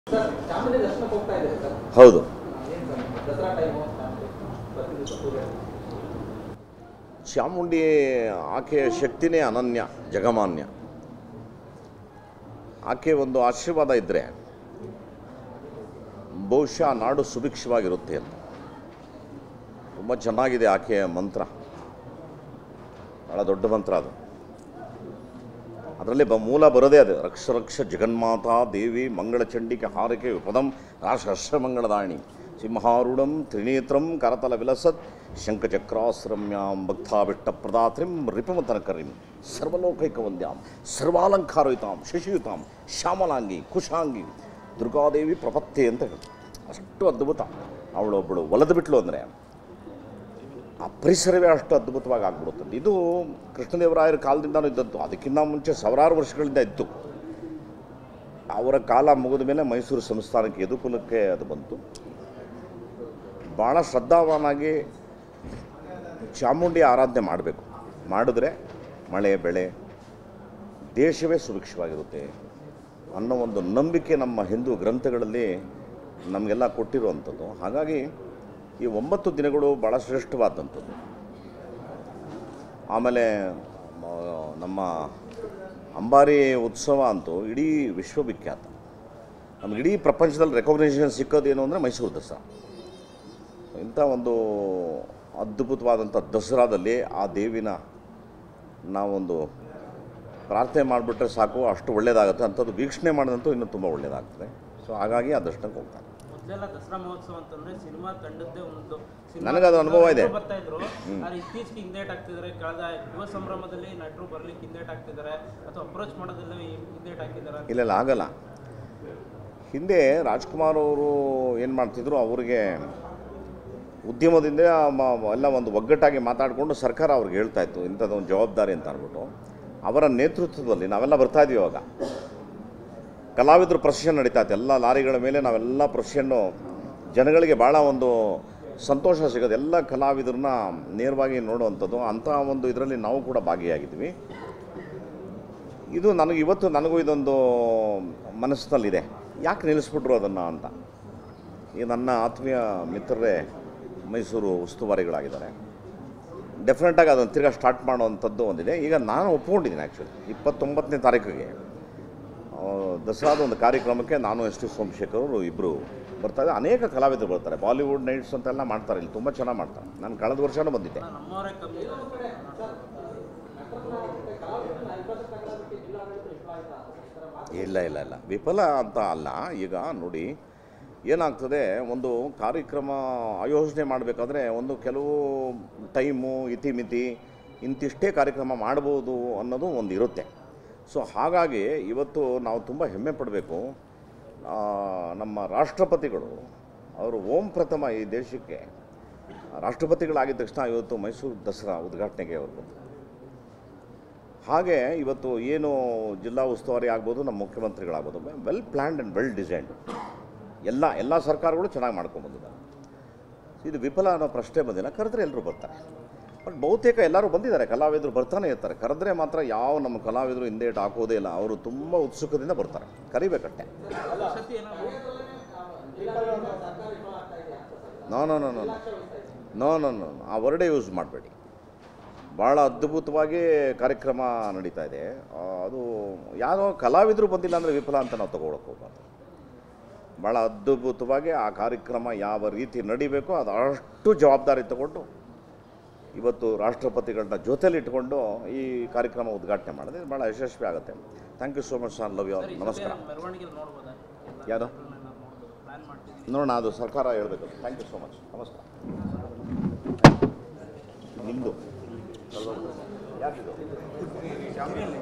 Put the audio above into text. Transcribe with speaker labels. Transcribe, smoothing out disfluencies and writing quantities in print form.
Speaker 1: ಚಾಮುಂಡಿ ದರ್ಶನಕ್ಕೆ ಹೋಗ್ತಾ ಇದ್ದೀರಿ ಸರ್?
Speaker 2: ಹೌದು.
Speaker 1: ದಸರಾ ಟೈಮು ಪೂಜೆ.
Speaker 2: ಚಾಮುಂಡಿ ಆಕೆಯ ಶಕ್ತಿನೇ ಅನನ್ಯ, ಜಗಮಾನ್ಯ. ಆಕೆ ಒಂದು ಆಶೀರ್ವಾದ ಇದ್ದರೆ ಬಹುಶಃ ನಾಡು ಸುಭಿಕ್ಷವಾಗಿರುತ್ತೆ ಅಂತ. ತುಂಬ ಚೆನ್ನಾಗಿದೆ ಆಕೆಯ ಮಂತ್ರ, ಭಾಳ ದೊಡ್ಡ ಮಂತ್ರ ಅದು. ಅದರಲ್ಲಿ ಮೂಲ ಬರೋದೇ ಅದು, ರಕ್ಷ ರಕ್ಷ ಜಗನ್ಮಾತಾ ದೇವಿ ಮಂಗಳಚಂಡಿಕೆ ಹಾರಕೆ ವಿಪದಂ ರಾಷ್ಟ್ರಮಂಗಳದಾಣಿ ಸಿಂಹಾರೂಢಂ ತ್ರಿನೇತ್ರಂ ಕರತಲ ವಿಲಸತ್ ಶಂಖಚಕ್ರಾಶ್ರಮ್ಯಾಂ ಭಕ್ತಾಭಿಷ್ಟ ಪ್ರದಾತ್ರಿಂ ರಿಪುಮತನಕರಿಂ ಸರ್ವಲೋಕೈಕವಂದ್ಯಾಂ ಸರ್ವಾಲಂಕಾರಯುತಾಂ ಶಶಿಯುತಾಂ ಶ್ಯಾಮಲಾಂಗಿ ಕುಶಾಂಗಿ ದುರ್ಗಾದೇವಿ ಪ್ರಪತ್ತೆ ಅಂತ ಹೇಳಿ ಅಷ್ಟು ಅದ್ಭುತ. ಅವಳೊಬ್ಬಳು ಒಲೆದು ಬಿಟ್ಲು ಅಂದರೆ ಆ ಪರಿಸರವೇ ಅಷ್ಟು ಅದ್ಭುತವಾಗಿ ಆಗ್ಬಿಡುತ್ತದೆ. ಇದು ಕೃಷ್ಣದೇವರಾಯರ ಕಾಲದಿಂದನೂ ಇದ್ದದ್ದು, ಅದಕ್ಕಿಂತ ಮುಂಚೆ ಸಾವಿರಾರು ವರ್ಷಗಳಿಂದ ಇತ್ತು. ಅವರ ಕಾಲ ಮುಗಿದ ಮೇಲೆ ಮೈಸೂರು ಸಂಸ್ಥಾನಕ್ಕೆ ಯದುಕುಲಕ್ಕೆ ಅದು ಬಂತು. ಭಾಳ ಶ್ರದ್ಧಾವಾನಾಗಿ ಚಾಮುಂಡಿ ಆರಾಧನೆ ಮಾಡಬೇಕು. ಮಾಡಿದ್ರೆ ಮಳೆ ಬೆಳೆ ದೇಶವೇ ಸುಭಿಕ್ಷವಾಗಿರುತ್ತೆ ಅನ್ನೋ ಒಂದು ನಂಬಿಕೆ ನಮ್ಮ ಹಿಂದೂ ಗ್ರಂಥಗಳಲ್ಲಿ ನಮಗೆಲ್ಲ ಕೊಟ್ಟಿರುವಂಥದ್ದು. ಹಾಗಾಗಿ ಈ 9 ದಿನಗಳು ಭಾಳ ಶ್ರೇಷ್ಠವಾದಂಥದ್ದು. ಆಮೇಲೆ ನಮ್ಮ ಅಂಬಾರಿ ಉತ್ಸವ ಅಂತೂ ಇಡೀ ವಿಶ್ವವಿಖ್ಯಾತ. ನಮ್ಗೆ ಇಡೀ ಪ್ರಪಂಚದಲ್ಲಿ ರೆಕಗ್ನೈಸೇಷನ್ ಸಿಕ್ಕೋದೇನು ಅಂದರೆ ಮೈಸೂರು ದಸರಾ. ಇಂಥ ಒಂದು ಅದ್ಭುತವಾದಂಥ ದಸರಾದಲ್ಲಿ ಆ ದೇವಿನ ನಾವೊಂದು ಪ್ರಾರ್ಥನೆ ಮಾಡಿಬಿಟ್ರೆ ಸಾಕು, ಅಷ್ಟು ಒಳ್ಳೆಯದಾಗುತ್ತೆ. ಅಂಥದ್ದು ವೀಕ್ಷಣೆ ಮಾಡಿದಂತೂ ಇನ್ನೂ ತುಂಬ ಒಳ್ಳೆಯದಾಗ್ತದೆ. ಸೊ ಹಾಗಾಗಿ ಆ ದರ್ಶನಕ್ಕೆ ಹೋಗ್ತಾರೆ.
Speaker 3: ಮೊದಲೆಲ್ಲ ದಸರಾ ಮಹೋತ್ಸವ ಅಂತಂದ್ರೆ ಸಿನಿಮಾ ತಂಡದ್ದೇ ಒಂದು
Speaker 2: ನನಗದು ಅನುಭವ ಇದೆ.
Speaker 3: ಬರ್ತಾ ಇದ್ರು, ಆದ್ರೆ ಇತ್ತೀಚೆಗೆ ಹಿಂದೇಟ್ ಆಗ್ತಿದ್ದಾರೆ. ಕಳೆದ ಯುವ ಸಂಭ್ರಮದಲ್ಲಿ ನಟರು ಬರ್ಲಿಕ್ಕೆ ಹಿಂದೇಟ್ ಆಗ್ತಿದ್ದಾರೆ ಅಥವಾ ಅಪ್ರೋಚ್ ಮಾಡೋದೆಲ್ಲ ಹಿಂದೇಟ್ ಹಾಕಿದ್ದಾರೆ.
Speaker 2: ಇಲ್ಲ ಆಗಲ್ಲ. ಹಿಂದೆ ರಾಜ್ಕುಮಾರ್ ಅವರು ಏನು ಮಾಡ್ತಿದ್ರು, ಅವರಿಗೆ ಉದ್ಯಮದಿಂದ ಎಲ್ಲ ಒಂದು ಒಗ್ಗಟ್ಟಾಗಿ ಮಾತಾಡಿಕೊಂಡು ಸರ್ಕಾರ ಅವ್ರಿಗೆ ಹೇಳ್ತಾ ಇತ್ತು ಇಂಥದ್ದೊಂದು ಜವಾಬ್ದಾರಿ ಅಂತ ಅಂದ್ಬಿಟ್ಟು. ಅವರ ನೇತೃತ್ವದಲ್ಲಿ ನಾವೆಲ್ಲ ಬರ್ತಾಯಿದ್ವಿ. ಇವಾಗ ಕಲಾವಿದರು ಪ್ರೊಸೆಷನ್ ನಡೀತಾ ಇತ್ತು. ಎಲ್ಲ ಲಾರಿಗಳ ಮೇಲೆ ನಾವೆಲ್ಲ ಪ್ರೊಸೆಷನ್ನು ಜನಗಳಿಗೆ ಭಾಳ ಒಂದು ಸಂತೋಷ ಸಿಗೋದು. ಎಲ್ಲ ಕಲಾವಿದರನ್ನ ನೇರವಾಗಿ ನೋಡುವಂಥದ್ದು. ಅಂಥ ಒಂದು ಇದರಲ್ಲಿ ನಾವು ಕೂಡ ಭಾಗಿಯಾಗಿದ್ವಿ. ಇದು ಇವತ್ತು ನನಗೂ ಇದೊಂದು ಮನಸ್ಸಿನಲ್ಲಿದೆ, ಯಾಕೆ ನಿಲ್ಲಿಸ್ಬಿಟ್ರು ಅದನ್ನು ಅಂತ. ಈ ನನ್ನ ಆತ್ಮೀಯ ಮಿತ್ರರೇ ಮೈಸೂರು ಉಸ್ತುವಾರಿಗಳಾಗಿದ್ದಾರೆ. ಡೆಫಿನೆಟಾಗಿ ಅದನ್ನು ತಿರ್ಗಾ ಸ್ಟಾರ್ಟ್ ಮಾಡುವಂಥದ್ದು ಒಂದಿದೆ. ಈಗ ನಾನು ಒಪ್ಕೊಂಡಿದ್ದೀನಿ. ಆ್ಯಕ್ಚುಲಿ 29ನೇ ತಾರೀಕಿಗೆ ದಸರಾದ ಒಂದು ಕಾರ್ಯಕ್ರಮಕ್ಕೆ ನಾನು ಎಸ್ ಟಿ ಸೋಮಶೇಖರ್ ಇಬ್ಬರು ಬರ್ತಾರೆ. ಅನೇಕ ಕಲಾವಿದರು ಬರ್ತಾರೆ. ಬಾಲಿವುಡ್ ನೈಟ್ಸ್ ಅಂತೆಲ್ಲ ಮಾಡ್ತಾರೆ. ಇಲ್ಲಿ ತುಂಬ ಚೆನ್ನಾಗಿ ಮಾಡ್ತಾರೆ. ನಾನು ಕಳೆದ ವರ್ಷವೂ ಬಂದಿದ್ದೆ. ಇಲ್ಲ ವಿಫಲ ಅಂತ ಅಲ್ಲ. ಈಗ ನೋಡಿ ಏನಾಗ್ತದೆ, ಒಂದು ಕಾರ್ಯಕ್ರಮ ಆಯೋಜನೆ ಮಾಡಬೇಕಾದ್ರೆ ಒಂದು ಕೆಲವು ಟೈಮು ಇತಿಮಿತಿ ಇಂತಿಷ್ಟೇ ಕಾರ್ಯಕ್ರಮ ಮಾಡ್ಬೋದು ಅನ್ನೋದು ಒಂದು ಇರುತ್ತೆ. ಸೊ ಹಾಗಾಗಿ ಇವತ್ತು ನಾವು ತುಂಬ ಹೆಮ್ಮೆ ಪಡಬೇಕು. ನಮ್ಮ ರಾಷ್ಟ್ರಪತಿಗಳು ಅವರು ಪ್ರಥಮ ಈ ದೇಶಕ್ಕೆ ರಾಷ್ಟ್ರಪತಿಗಳಾಗಿದ್ದ ತಕ್ಷಣ ಇವತ್ತು ಮೈಸೂರು ದಸರಾ ಉದ್ಘಾಟನೆಗೆ ಅವರು ಬಂದರು. ಹಾಗೆ ಇವತ್ತು ಏನು ಜಿಲ್ಲಾ ಉಸ್ತುವಾರಿ ಆಗ್ಬೋದು, ನಮ್ಮ ಮುಖ್ಯಮಂತ್ರಿಗಳಾಗ್ಬೋದು, well planned and well designed. ಎಲ್ಲ ಸರ್ಕಾರಗಳು ಚೆನ್ನಾಗಿ ಮಾಡ್ಕೊಂಡ್ಬಂದಿದ್ದಾರೆ. ಇದು ವಿಫಲ ಅನ್ನೋ ಪ್ರಶ್ನೆ ಬಂದಿಲ್ಲ. ಕರೆದ್ರೆ ಎಲ್ಲರೂ ಬರ್ತಾರೆ. ಬಟ್ ಬಹುತೇಕ ಎಲ್ಲರೂ ಬಂದಿದ್ದಾರೆ. ಕಲಾವಿದರು ಬರ್ತಾನೆ ಇರ್ತಾರೆ. ಕರೆದ್ರೆ ಮಾತ್ರ ಯಾವ ನಮ್ಮ ಕಲಾವಿದರು ಹಿಂದೇಟು ಹಾಕೋದೇ ಇಲ್ಲ. ಅವರು ತುಂಬ ಉತ್ಸುಕದಿಂದ ಬರ್ತಾರೆ. ಕರಿಬೇಕಟ್ಟೆ. ನೋ ಆ ವರ್ಡೇ ಯೂಸ್ ಮಾಡಬೇಡಿ. ಭಾಳ ಅದ್ಭುತವಾಗಿ ಕಾರ್ಯಕ್ರಮ ನಡೀತಾ ಇದೆ. ಅದು ಯಾರೋ ಕಲಾವಿದರು ಬಂದಿಲ್ಲ ಅಂದರೆ ವಿಫಲ ಅಂತ ನಾವು ತಗೊಳಕ್ಕೆ ಹೋಗ್ಬಾರ್ದು. ಭಾಳ ಅದ್ಭುತವಾಗಿ ಆ ಕಾರ್ಯಕ್ರಮ ಯಾವ ರೀತಿ ನಡಿಬೇಕೋ ಅದು ಅಷ್ಟು ಜವಾಬ್ದಾರಿ ತಗೊಂಡು ಇವತ್ತು ರಾಷ್ಟ್ರಪತಿಗಳನ್ನ ಜೊತೆಲಿ ಇಟ್ಕೊಂಡು ಈ ಕಾರ್ಯಕ್ರಮ ಉದ್ಘಾಟನೆ ಮಾಡಿದೆ. ಭಾಳ ಯಶಸ್ವಿ ಆಗುತ್ತೆ. Thank you so much sir. Love you all. ನಮಸ್ಕಾರ. ಯಾರು ನೋಡೋಣ, ಅದು ಸರ್ಕಾರ ಹೇಳಬೇಕು. Thank you so much. ನಮಸ್ಕಾರ. ನಿಮ್ಮದು ಯಾರಿದು?